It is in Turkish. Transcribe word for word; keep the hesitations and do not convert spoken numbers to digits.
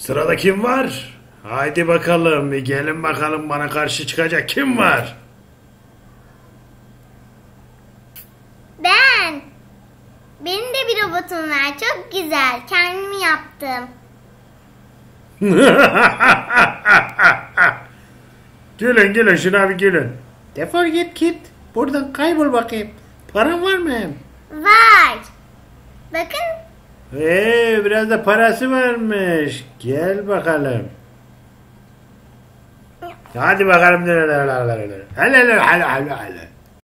Sırada kim var? Haydi bakalım, bir gelin bakalım, bana karşı çıkacak kim var? Ben. Benim de bir robotum var. Çok güzel. Kendim yaptım. Gülün gülün, şuna bir gülün. Defol git git. Buradan kaybol bakayım. Paran var mı? Var. Bakın. Ee, biraz da parası varmış. Gel bakalım. Hadi bakalım. Hele hele hele hele hele.